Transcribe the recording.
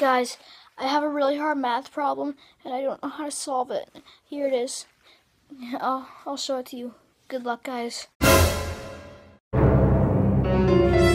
Guys, I have a really hard math problem, and I don't know how to solve it. Here it is. I'll show it to you. Good luck, guys.